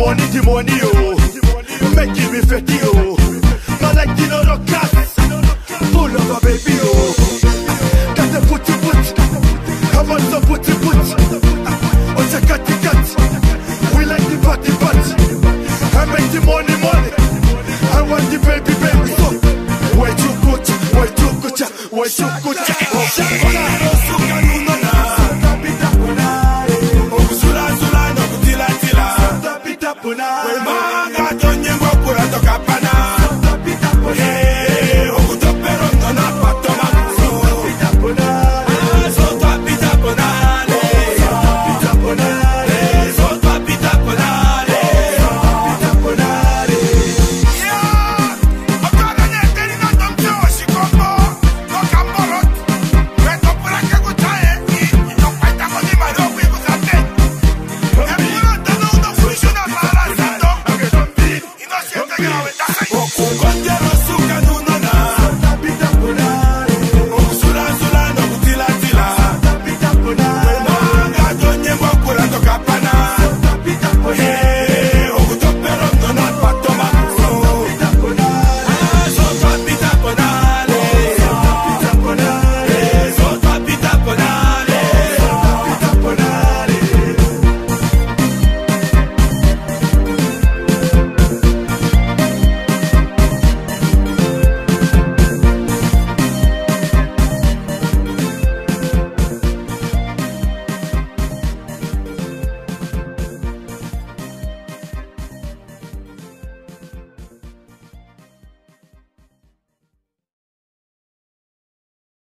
money, oh. Making me fetty, oh. Man like you know Rockaz, full of a baby, oh. Got the put, I want some put. What's a cut? We like the party. I make the money. I want the baby. So, why you good? Twapitapo.